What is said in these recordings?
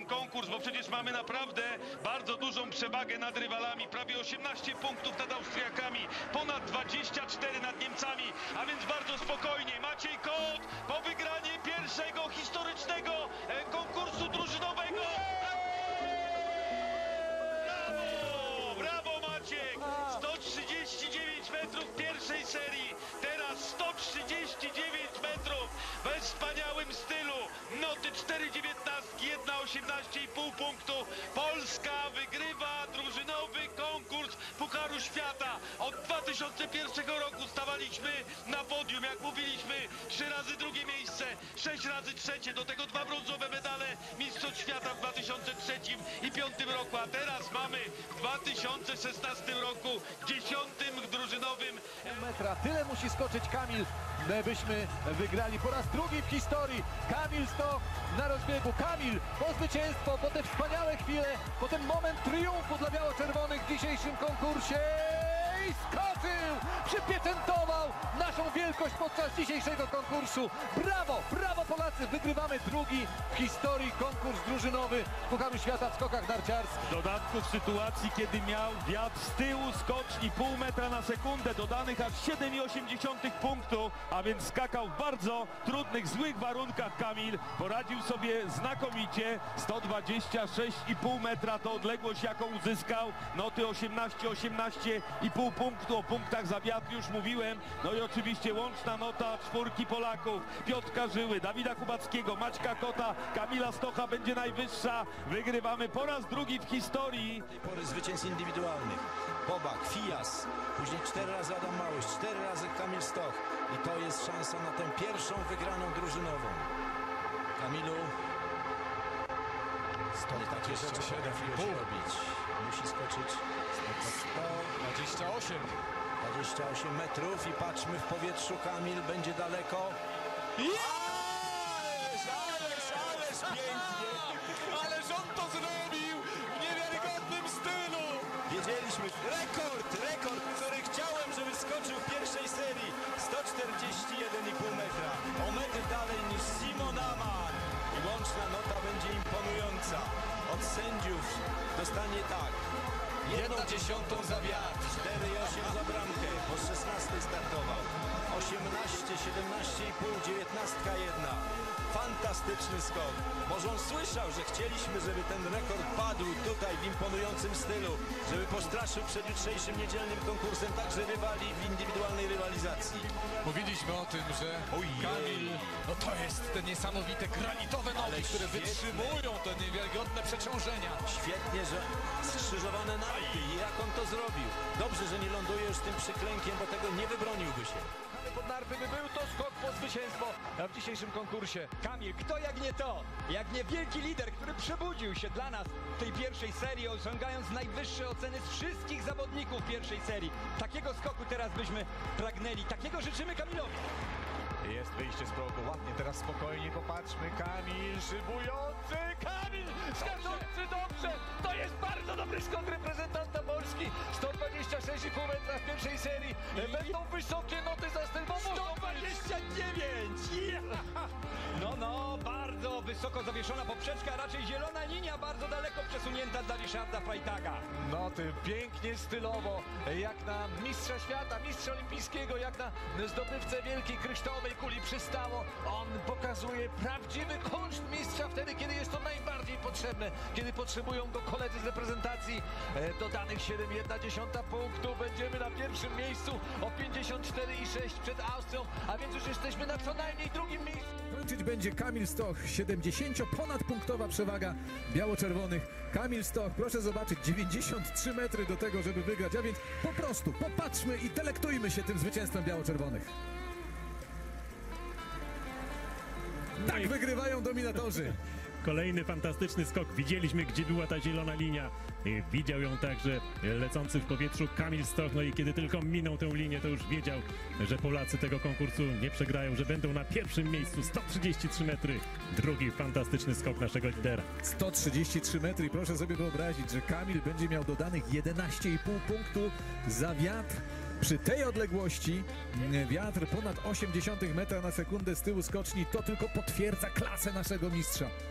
konkurs, bo przecież mamy naprawdę bardzo dużą przewagę nad rywalami, prawie 18 punktów nad Austriakami, ponad 24 nad Niemcami, a więc bardzo spokojnie. Maciej Kot po wygranie pierwszego historycznego konkursu drużynowego. Brawo! Brawo Maciek! 139 metrów pierwszej serii, teraz 139 metrów we wspaniałym stylu. Noty 4,19, 1,18,5 punktu. Polska wygrywa drużynowy konkurs Pucharu Świata. Od 2001 roku stawaliśmy na podium, jak mówiliśmy, 3 razy drugie miejsce, 6 razy trzecie, do tego 2 brązowe medale Mistrzostw Świata w 2003 i 2005 roku, a teraz mamy w 2016 roku 10. drużynowym. Metra, tyle musi skoczyć Kamil, byśmy wygrali po raz drugi w historii. Kamil Stoch na rozbiegu, Kamil po zwycięstwo, po te wspaniałe chwile, po ten moment triumfu dla biało-czerwonych w dzisiejszym konkursie i skoczył, przypieczętował naszą wielkość podczas dzisiejszego konkursu. Brawo, brawo Polacy, wygrywamy drugi w historii konkurs drużynowy Pucharu Świata w skokach narciarskich. W dodatku w sytuacji, kiedy miał wiatr z tyłu skoczni pół metra na sekundę, dodanych aż 7,8 punktu, a więc skakał w bardzo trudnych, złych warunkach Kamil. Poradził sobie znakomicie, 126,5 metra to odległość, jaką uzyskał. Noty 18,5 punktu, o punktach za wiatr już mówiłem. No i oczywiście łączna nota czwórki Polaków, Piotrka Żyły, Dawida Kubackiego, Maćka Kota, Kamila Stocha będzie najwyższa. Wygrywamy po raz drugi w historii. Tej pory zwycięstw indywidualnych. Bobak, Fijas, później 4 razy Adam Małysz, 4 razy Kamil Stoch. I to jest szansa na tę pierwszą wygraną drużynową. Kamilu, takie rzeczy potrafiłeś robić. Musi skoczyć 128 metrów i patrzmy w powietrzu. Kamil będzie daleko. Ależ pięknie! Ależ on to zrobił w niewiarygodnym stylu! Wiedzieliśmy, rekord, który chciałem, żeby skoczył w pierwszej serii. 141,5 metra. O metr dalej niż Simon Amar. I łączna nota będzie imponująca. Od sędziów dostanie tak. 1/10 za wiatr, 4,8 za bramkę. Po 16 startował. 18, 17,5, 19,1. Fantastyczny skok. Może on słyszał, że chcieliśmy, żeby ten rekord padł tutaj w imponującym stylu, żeby postraszył przed jutrzejszym niedzielnym konkursem także rywali w indywidualnej rywalizacji. Mówiliśmy o tym, że Kamil, no to jest te niesamowite granitowe nogi, które wytrzymują te niewiarygodne przeciążenia. Świetnie, że skrzyżowane narty. I jak on to zrobił? Dobrze, że nie ląduje już tym przyklękiem, bo tego nie wybroniłby się. Pod narty by był to skok po zwycięstwo w dzisiejszym konkursie. Kamil, kto jak nie to? Jak nie wielki lider, który przebudził się dla nas w tej pierwszej serii, osiągając najwyższe oceny z wszystkich zawodników pierwszej serii. Takiego skoku teraz byśmy pragnęli, takiego życzymy Kamilowi. Jest wyjście z progu, ładnie, teraz spokojnie popatrzmy, Kamil szybujący, Kamil skaczący dobrze, to jest bardzo dobry skok reprezentanta Polski, 126,5 metra w pierwszej serii, będą wysokie noty zastępowe, 129! No, bardzo wysoko zawieszona poprzeczka, raczej zielona linia, bardzo daleko przesunięta dla Ryszarda Freitaga. noty pięknie, stylowo, jak na mistrza świata, mistrza olimpijskiego, jak na zdobywcę wielkiej kryształowej kuli przystało. On pokazuje prawdziwy kunszt mistrza wtedy, kiedy jest to najbardziej potrzebne, kiedy potrzebują go koledzy z reprezentacji. Dodanych 7,1 punktu, będziemy na pierwszym miejscu o 54,6 przed Austrią, a więc już jesteśmy na co najmniej drugim miejscu. Kończyć będzie Kamil Stoch, 70-ponadpunktowa przewaga biało-czerwonych. Kamil Stoch, proszę zobaczyć, 93 metry do tego, żeby wygrać, a więc po prostu popatrzmy i delektujmy się tym zwycięstwem biało-czerwonych. Tak wygrywają dominatorzy. Kolejny fantastyczny skok. Widzieliśmy, gdzie była ta zielona linia. Widział ją także lecący w powietrzu Kamil Stoch. No i kiedy tylko minął tę linię, to już wiedział, że Polacy tego konkursu nie przegrają, że będą na pierwszym miejscu. 133 metry. Drugi fantastyczny skok naszego lidera. 133 metry i proszę sobie wyobrazić, że Kamil będzie miał dodanych 11,5 punktu za wiatr. Przy tej odległości wiatr ponad 0,8 metra na sekundę z tyłu skoczni to tylko potwierdza klasę naszego mistrza.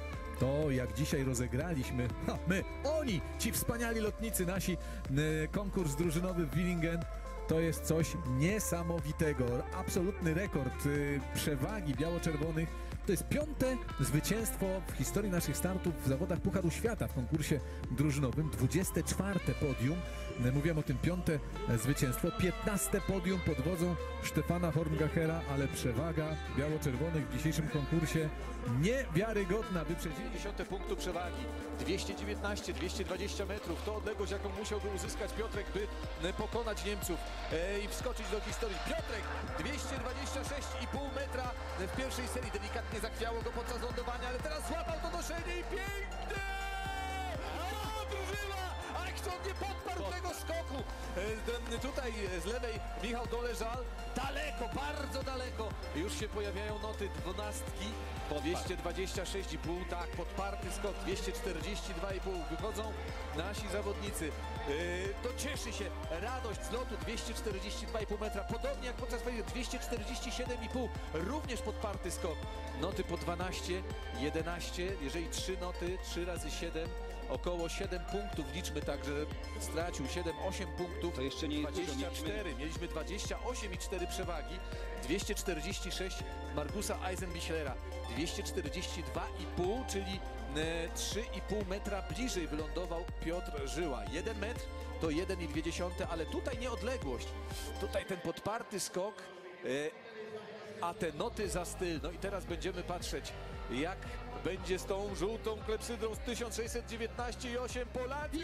To jak dzisiaj rozegraliśmy, oni, ci wspaniali lotnicy nasi, konkurs drużynowy w Willingen, to jest coś niesamowitego. Absolutny rekord przewagi biało-czerwonych. To jest 5. zwycięstwo w historii naszych startów w zawodach Pucharu Świata w konkursie drużynowym. 24. podium. Mówiłem o tym 5. zwycięstwo. 15. podium pod wodzą Stefana Horngachera, ale przewaga biało-czerwonych w dzisiejszym konkursie niewiarygodna. Wyprzedzili 10 punktu przewagi, 219-220 metrów, to odległość, jaką musiałby uzyskać Piotrek, by pokonać Niemców i wskoczyć do historii. Piotrek 226,5 metra w pierwszej serii, delikatnie zachwiało go podczas lądowania, ale teraz złapał to noszenie i pięknie! O, drużyna! A kto nie podparł tego skoku? Tutaj z lewej Michał Doleżal, daleko, bardzo daleko, już się pojawiają noty 12. 226,5, tak, podparty skok, 242,5, wychodzą nasi zawodnicy. To cieszy się, radość z lotu, 242,5 metra, podobnie jak podczas 247,5, również podparty skok. Noty po 12, 11, jeżeli 3 noty, 3 razy 7, około 7 punktów liczmy, także stracił 7-8 punktów. To jeszcze nie jest dużo, 24, mieliśmy 28,4 przewagi, 246 Markusa Eisenbichlera, 242,5, czyli 3,5 metra bliżej wylądował Piotr Żyła. 1 metr to 1,2, ale tutaj nie odległość, tutaj ten podparty skok, a te noty za styl. No i teraz będziemy patrzeć, jak będzie z tą żółtą klepsydrą z 1619,8 Polaki.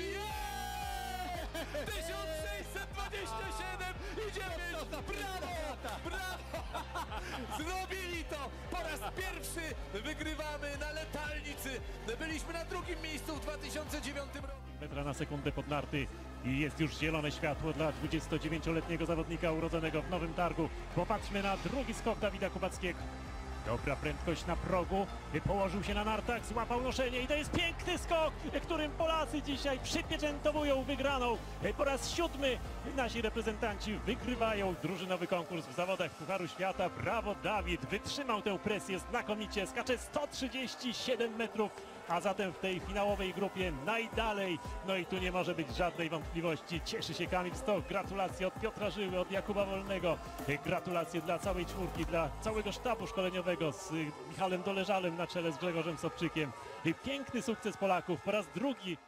1627 i 9! Brawo! Brawo! Zrobili to! Po raz pierwszy wygrywamy na letalnicy. Byliśmy na 2. miejscu w 2009 roku. Metra na sekundę pod narty i jest już zielone światło dla 29-letniego zawodnika urodzonego w Nowym Targu. Popatrzmy na drugi skok Dawida Kubackiego. Dobra prędkość na progu, położył się na nartach, złapał noszenie i to jest piękny skok, którym Polacy dzisiaj przypieczętowują wygraną. Po raz 7 nasi reprezentanci wygrywają drużynowy konkurs w zawodach Pucharu Świata. Brawo Dawid, wytrzymał tę presję znakomicie, skacze 137 metrów, a zatem w tej finałowej grupie najdalej. No i tu nie może być żadnej wątpliwości. Cieszy się Kamil Stoch, gratulacje od Piotra Żyły, od Jakuba Wolnego. Gratulacje dla całej czwórki, dla całego sztabu szkoleniowego z Michałem Doleżalem na czele z Grzegorzem Sobczykiem. Piękny sukces Polaków, po raz drugi